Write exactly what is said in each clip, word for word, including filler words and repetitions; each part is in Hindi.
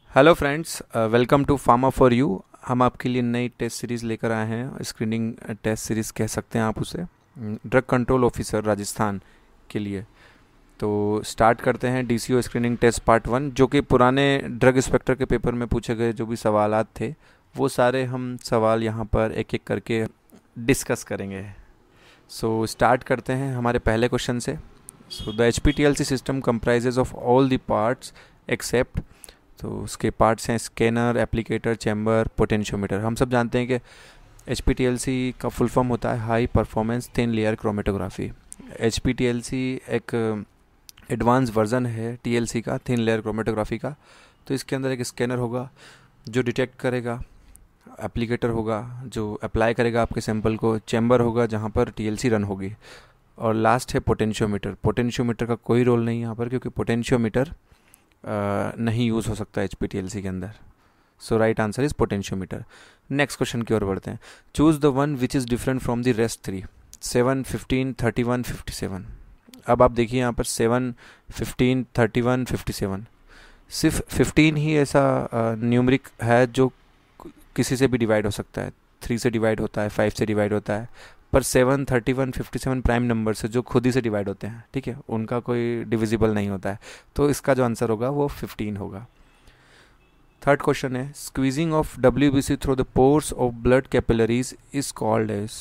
Hello friends, welcome to pharma for you. हम आपके लिए नई टेस्ट सीरीज़ लेकर आए हैं। स्क्रीनिंग टेस्ट सीरीज़ कह सकते हैं आप उसे, ड्रग कंट्रोल ऑफिसर राजस्थान के लिए। तो स्टार्ट करते हैं DCO screening test part one, जो कि पुराने ड्रग इंस्पेक्टर के पेपर में पूछे गए जो भी सवालात थे वो सारे हम सवाल यहाँ पर एक एक करके डिस्कस करेंगे। सो so, स्टार्ट करते हैं हमारे पहले क्वेश्चन से। So the H P T L C system comprises of all the parts except, तो उसके पार्ट्स हैं स्कैनर, एप्लीकेटर, चैम्बर, पोटेंशियोमीटर। हम सब जानते हैं कि H P T L C का फुल फॉर्म होता है high performance thin layer chromatography. H P T L C एक एडवांस वर्जन है टी एल सी का, थिन लेयर क्रोमेटोग्राफी का। तो इसके अंदर एक स्कैनर होगा जो डिटेक्ट करेगा, एप्लीकेटर होगा जो अप्लाई करेगा आपके सैंपल को, चैम्बर होगा जहाँ पर टी एल सी रन होगी, और लास्ट है पोटेंशियोमीटर। पोटेंशियोमीटर का कोई रोल नहीं यहाँ पर, क्योंकि पोटेंशियोमीटर Uh, नहीं यूज़ हो सकता H P T L C के अंदर। So right answer is potentiometer. Next question की ओर बढ़ते हैं। Choose the one which is different from the rest three, seven, fifteen, thirty one, fifty seven. अब आप देखिए यहाँ पर seven, fifteen, thirty one, fifty seven, सिर्फ फिफ्टीन ही ऐसा न्यूमरिक uh, है जो किसी से भी डिवाइड हो सकता है। थ्री से डिवाइड होता है, फाइव से डिवाइड होता है, पर seven, thirty one, fifty seven prime number से जो खुद ही से डिवाइड होते हैं, ठीक है, उनका कोई डिविजिबल नहीं होता है। तो इसका जो आंसर होगा वो फिफ्टीन होगा। थर्ड क्वेश्चन है, squeezing of W B C through the pores of blood capillaries is called as.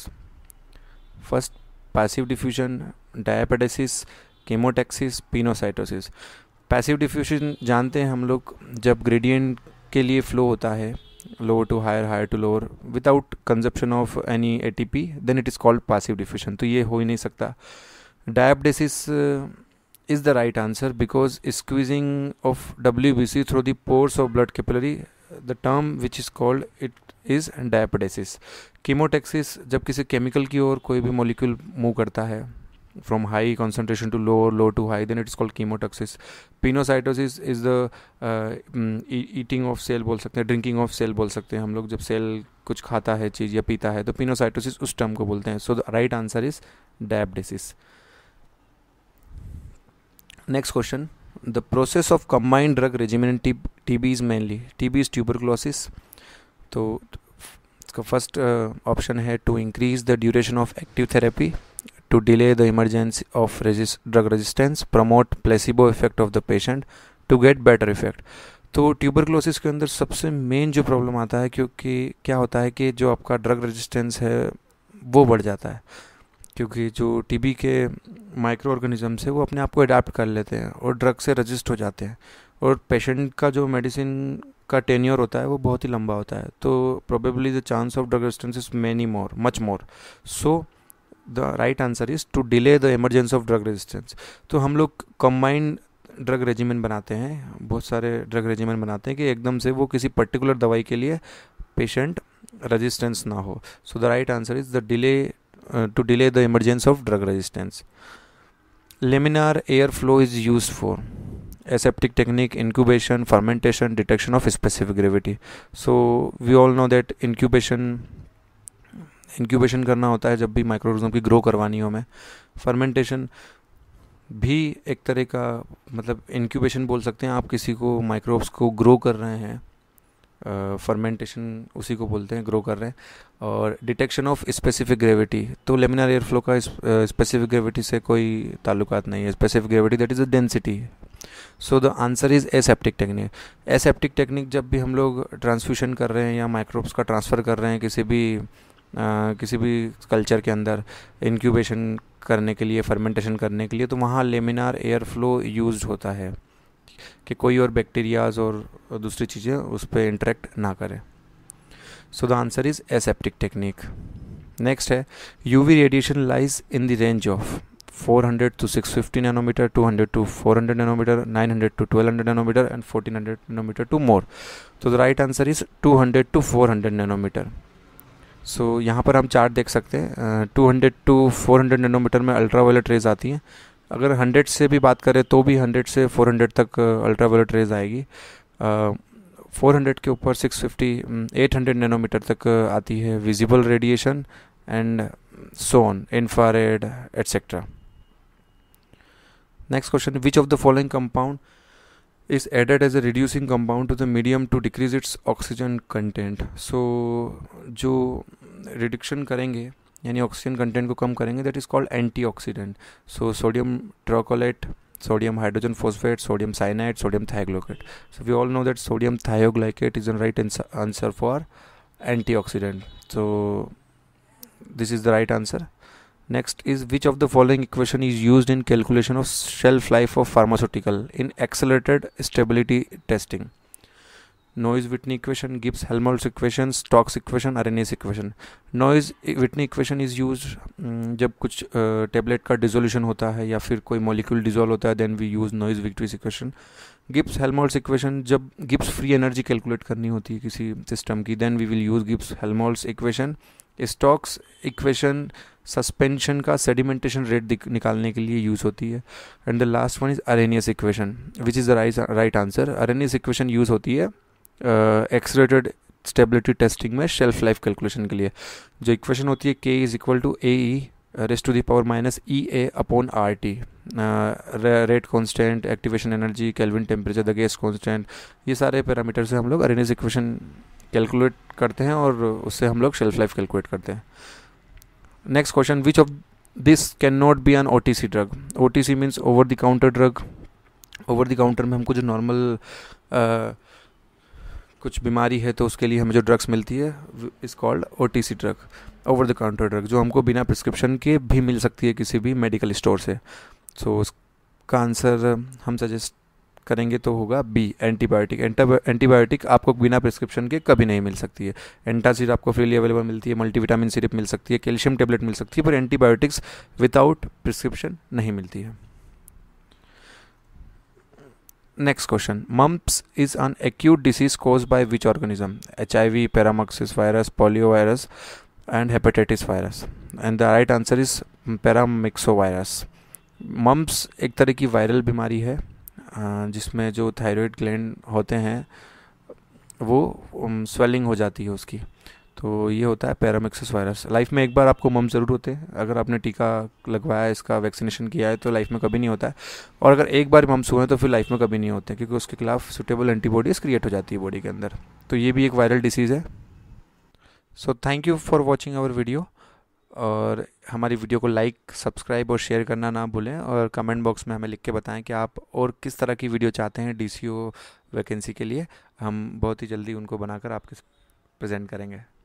First, passive diffusion, diapedesis, chemotaxis, pinocytosis. Passive diffusion जानते हैं हम लोग, जब ग्रेडियंट के लिए फ्लो होता है lower to higher, higher to lower without consumption of any A T P, then it is called passive diffusion. तो ये हो ही नहीं सकता। Diaphoresis uh, is the right answer because squeezing of W B C through the pores of blood capillary, the term which is called it is diaphoresis. Chemotaxis जब किसी केमिकल की ओर कोई भी मॉलिक्यूल मूव करता है from high concentration to low, low to high, then it is called chemotaxis. Pinocytosis is the uh, eating of cell बोल सकते हैं, drinking of cell बोल सकते हैं हम लोग, जब सेल कुछ खाता है चीज़ या पीता है, तो पिनोसाइटोसिस उस टर्म को बोलते हैं। So the right answer is diapedesis. Next question, the process of combined drug regimen T TB is mainly, TB is tuberculosis. तो इसका फर्स्ट ऑप्शन है to increase the duration of active therapy, to delay the emergence of resist, drug resistance, promote placebo effect of the patient, to get better effect। तो ट्यूबरक्लोसिस के अंदर सबसे मेन जो प्रॉब्लम आता है, क्योंकि क्या होता है कि जो आपका ड्रग रेजिस्टेंस है वो बढ़ जाता है, क्योंकि जो टीबी के माइक्रो ऑर्गेनिजम्स है वो अपने आप को अडाप्ट कर लेते हैं और ड्रग से रजिस्ट हो जाते हैं, और पेशेंट का जो मेडिसिन का टेन्योर होता है वो बहुत ही लंबा होता है। तो probably the chance of drug resistance is many more, much more. So the right answer is to delay the emergence of drug resistance. तो हम लोग कंबाइंड ड्रग रेजिमेन बनाते हैं, बहुत सारे ड्रग रेजिमेन बनाते हैं कि एकदम से वो किसी पर्टिकुलर दवाई के लिए पेशेंट रेजिस्टेंस ना हो। So the right answer is the delay, to delay the emergence of drug resistance. Laminar air flow is use for aseptic technique, incubation, fermentation, detection of specific gravity. So we all know that incubation incubation करना होता है जब भी माइक्रोऑर्गेनिज्म की ग्रो करवानी हो हमें। फर्मेंटेशन भी एक तरह का, मतलब इंक्यूबेशन बोल सकते हैं आप, किसी को माइक्रोब्स को ग्रो कर रहे हैं, फर्मेंटेशन uh, उसी को बोलते हैं, ग्रो कर रहे हैं। और डिटेक्शन ऑफ स्पेसिफिक ग्रेविटी, तो लेमिनार एयर फ्लो का स्पेसिफिक ग्रेविटी से कोई ताल्लुकात नहीं है। Specific gravity that is the density. So the answer is aseptic technique. Aseptic technique जब भी हम लोग ट्रांसफ्यूशन कर रहे हैं या माइक्रोब्स का ट्रांसफ़र कर रहे हैं किसी भी Uh, किसी भी कल्चर के अंदर इंक्यूबेशन करने के लिए, फर्मेंटेशन करने के लिए, तो वहाँ लेमिनार एयर फ्लो यूज होता है कि कोई और बैक्टीरियाज और दूसरी चीज़ें उस पर इंटरेक्ट ना करें। So the answer is aseptic technique. Next है, UV radiation lies in the range of four hundred to six fifty nanometer, two hundred to four hundred nanometer, nine hundred to twelve hundred nanometer and fourteen hundred nanometer to more. तो the right answer is two hundred to four hundred nanometer. So so, यहाँ पर हम चार्ट देख सकते हैं, two hundred to four hundred nanometer में अल्ट्रावायलेट रेज आती हैं। अगर हंड्रेड से भी बात करें तो भी हंड्रेड से फोर हंड्रेड तक अल्ट्रावायलेट रेज आएगी। फोर हंड्रेड के ऊपर six fifty, eight hundred nanometer तक आती है visible radiation and so on, infrared et cetera. Next question, which of the following compound is added as a reducing compound to the medium to decrease its oxygen content. So जो reduction करेंगे यानी ऑक्सीजन कंटेंट को कम करेंगे, that is called antioxidant. So sodium trocholate, sodium hydrogen phosphate, sodium cyanide, sodium thioglycate. So we all know that sodium thioglycate is the right answer for antioxidant. So this is the right answer. Next is, which of the following equation is used in calculation of shelf life of pharmaceutical in accelerated stability testing? Noyes-Whitney equation, Gibbs-Helmholtz equation, Stokes equation, Arrhenius equation. Noyes-Whitney equation is used जब कुछ टेबलेट का डिसोल्यूशन होता है या फिर कोई मॉलिक्यूल डिसॉल्व होता है, then we use Noyes Whitney equation. Gibbs Helmholtz equation जब गिब्स फ्री एनर्जी कैलकुलेट करनी होती है किसी सिस्टम की, then we will use Gibbs Helmholtz equation. Stokes equation suspension का सेडिमेंटेशन रेट निकालने के लिए यूज़ होती है. And the last one is Arrhenius equation, which is the right answer. Arrhenius equation use होती है एक्सलेटेड स्टेबिलिटी टेस्टिंग में शेल्फ लाइफ कैलकुलेशन के लिए. जो इक्वेशन होती है के is equal to A E raise to the power minus E A upon R T. Rate constant, activation energy, Kelvin temperature, the gas constant, ये सारे पैरामीटर से हम लोग अरेनियस इक्वेशन कैलकुलेट करते हैं और उससे हम लोग शेल्फ लाइफ कैलकुलेट करते हैं. Next question, which of this can not be an O T C drug. O T C means over the counter drug. Over the counter में हमको जो नॉर्मल uh, कुछ बीमारी है तो उसके लिए हमें जो ड्रग्स मिलती है is called O T C drug, over the counter drug, जो हमको बिना प्रिस्क्रिप्शन के भी मिल सकती है किसी भी मेडिकल स्टोर से. सो so, उसका आंसर हम सजेस्ट करेंगे तो होगा बी, एंटीबायोटिक. एंटीबायोटिक आपको बिना प्रिस्क्रिप्शन के कभी नहीं मिल सकती है. एंटासिड आपको फ्रीली अवेलेबल मिलती है, मल्टीविटामिन सिरप मिल सकती है, कैल्शियम टेबलेट मिल सकती है, पर एंटीबायोटिक्स विदाउट प्रिस्क्रिप्शन नहीं मिलती है. Next question, mumps is an acute disease caused by which organism? H I V, paramyxis virus, poliovirus and hepatitis virus. And the right answer is paramyxovirus. mumps एक तरह की वायरल बीमारी है जिसमें जो थायराइड ग्लैंड होते हैं वो स्वेलिंग हो जाती है उसकी. तो ये होता है पैरामिक्सिस वायरस. लाइफ में एक बार आपको मम्स ज़रूर होते हैं. अगर आपने टीका लगवाया है, इसका वैक्सीनेशन किया है, तो लाइफ में कभी नहीं होता है. और अगर एक बार मम्स हुए हैं तो फिर लाइफ में कभी नहीं होते, क्योंकि उसके खिलाफ सुटेबल एंटीबॉडीज़ क्रिएट हो जाती है बॉडी के अंदर. तो ये भी एक वायरल डिसीज़ है. So thank you for watching our video. और हमारी वीडियो को लाइक, सब्सक्राइब और शेयर करना ना भूलें. और कमेंट बॉक्स में हमें लिख के बताएं कि आप और किस तरह की वीडियो चाहते हैं डी सी ओ वैकेंसी के लिए. हम बहुत ही जल्दी उनको बनाकर आपके प्रेजेंट करेंगे.